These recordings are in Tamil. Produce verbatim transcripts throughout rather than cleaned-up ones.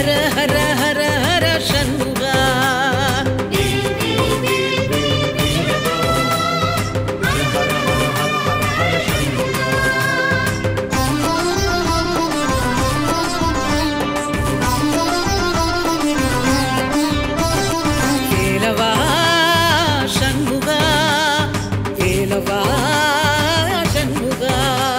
हर हर हर हर षण्मुगा வேலவா ஷண்முகா வேலவா ஷண்முகா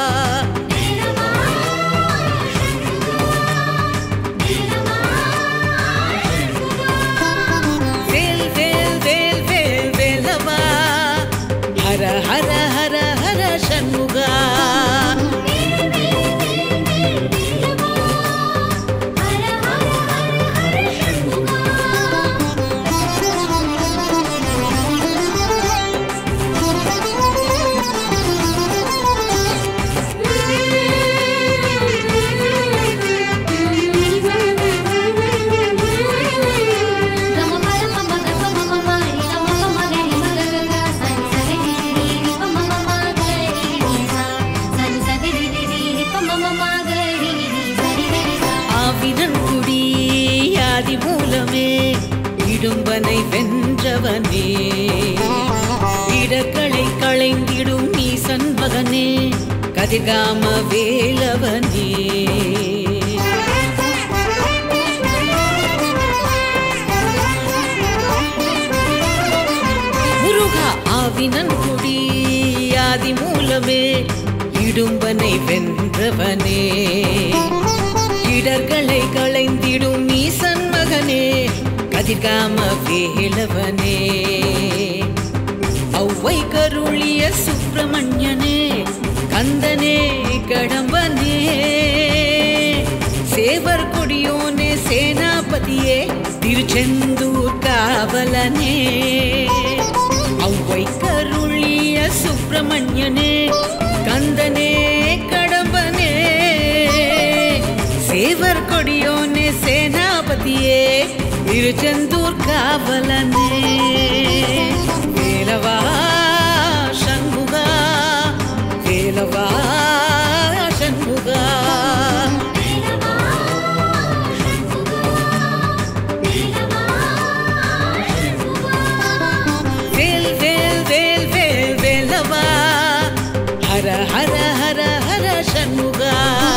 வேல் வேல் வேல் வேல் வேலவா ஹர ஹர ஹர ஹர ஷண்முகா ஆதி மூலமே இடும்பனை வென்றவனே இடர்களை களைந்திடும் ஈசன் மகனே கதிர்காம வேலவனே முருகா ஆவினன் குடி ஆதி மூலமே இடும்பனை வென்றவனே இடர்களை களைந்திடும் ஈசன் மகனே கதிர்காம வேலவனே ஔவை கருளிய சுப்பிரமணியனே கந்தனே கடம்பனே சேவர் கொடியோனே சேனாபதியே திருச்செந்தூர் காவலனே ஔவை கருளிய சுப்பிரமணியனே கந்தனே கடம்பனே சேவர் கொடியோனே சேனாபதியே திருச்செந்தூர் காவலனே வேலவா ஷண்முகா வேலவா ஷண்முகா வேல் வேல் வேல் வேல் வேலவா ஹர ஹர ஹர ஹர ஷண்முகா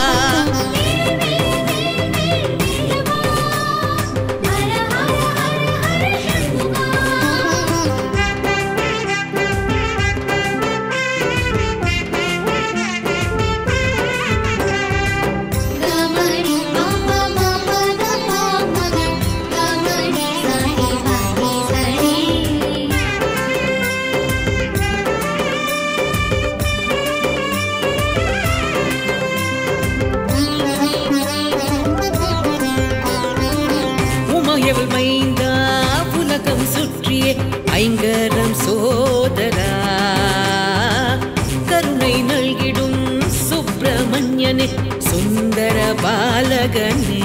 உமையவள் மைந்தா உலகம் சுற்றிய ஐங்கரம் சோதரா கருணை நல்கிடும் சுப்பிரமணியனே சுந்தர பாலகனே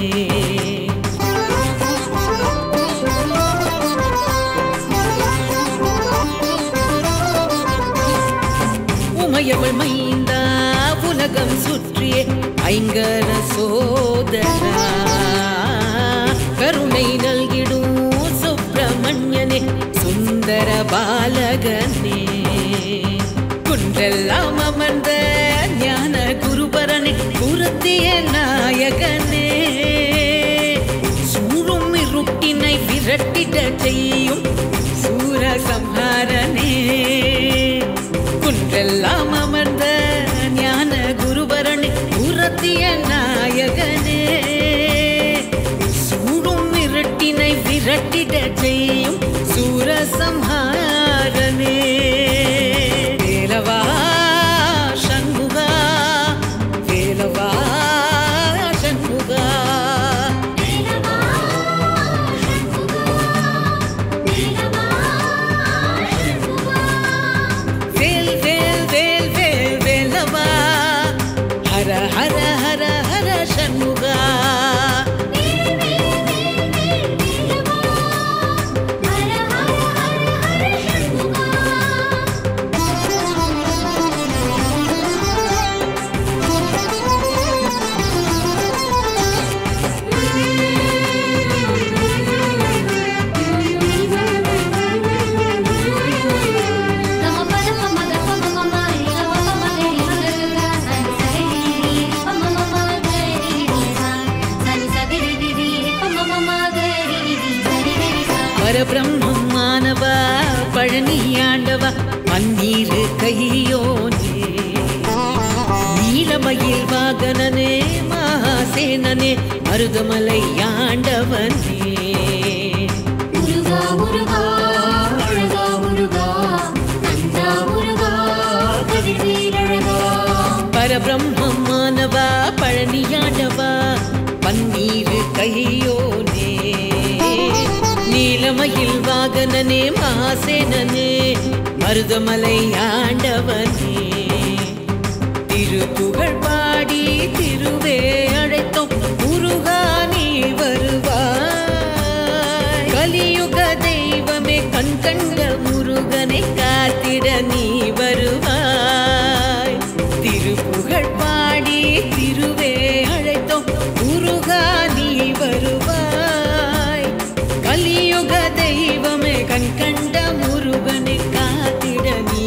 உமையவள் மைந்தா உலகம் சுற்றிய ஐங்கர சோதரா கருணை நல்கிடும் சுப்பிரமணியனே சுந்தர பாலகனே குன்றெல்லாம் அமர்ந்த ஞான குருபரனே குருத்திய நாயகனே சூழும் இருட்டினை விரட்டிட செய்யும் சூர சம்ஹாரனே குன்றெல்லாம் அமர்ந்த ஞான குருபரனே குருத்திய நாயகனே விரட்டிட செய்யும் சூர சம்ஹாரனே வேலவா ஷண்முகா வேலவா ஷண்முகா வேல் வேல் வேல் வேல் வேலவா ஹர ஹர ஹர ஹர ஷண்முகா ஹர ஹர ஹர பரபிரம்மம் மானவா பழனியாண்டவா பன்னீரு கையோனே நீலமயில் வாகனனே மகாசேனனே மருதமலை ஆண்டவனே முருகா முருகா அழகா முருகா நந்தா முருகா கதிர்வேலழகா பரபிரம்மம் மானவா பழனியாண்டவா பன்னீரு கையோனே நீலமயில் வாகனனே மகாசேனனே மருதமலை ஆண்டவனே திருப்புகழ் பாடி திருவே அழைத்தோம் முருகா நீ வருவாய் கலியுக தெய்வமே கண் கண்ட முருகனை காத்திட நீ வருவாய் திருப்புகழ் பாடி திருவே அழைத்தோம் முருகா நீ வருவாய் கலியுக தெய்வமே கண் கண்ட முருகனை காத்திட நீ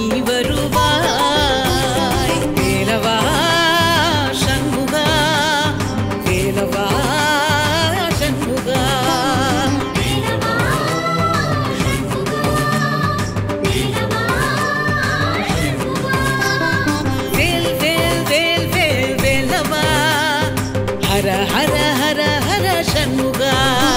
வருவாய் வேலவா சண்முகா வேலவா சண்முகா வேலவா சண்முகா வேலவா சண்முகா வேல் வேல் வேல் வேல் வேலவா ஹர ஹர ஹர ஹர சண்முகா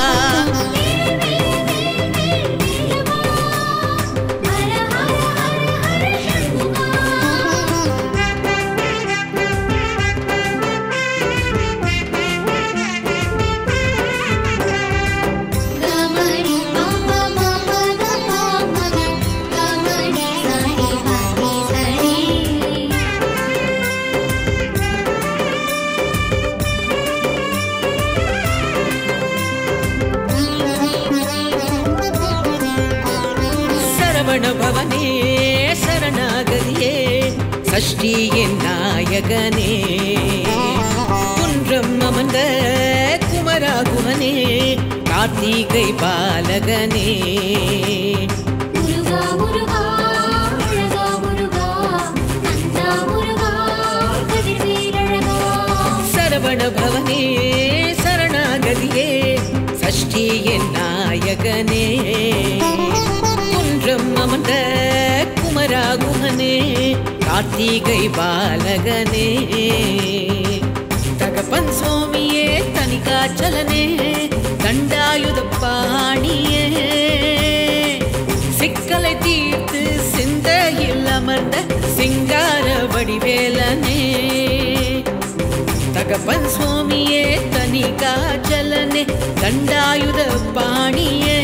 பவனே சரணாகதியே சஷ்டியின் நாயகனே குன்றம் அமர்ந்த குமராகுவனே கார்த்திகை பாலகனே முருகா முருகா அழகா முருகா நந்தா முருகா கதிர்வேலழகா சரவண பவனே சரணாகதியே சஷ்டியின் நாயகனே அமர்ந்த குமராகுகனே கார்த்திகை பாலகனே தகப்பன் சுவாமியே தனிகாச்சலனே தண்டாயுத பாணியே சிக்கலை தீர்த்து சிந்தையில் அமர்ந்த சிங்கார வடிவேலனே தகப்பன் சுவாமியே தனிகாச்சலனே தண்டாயுத பாணியே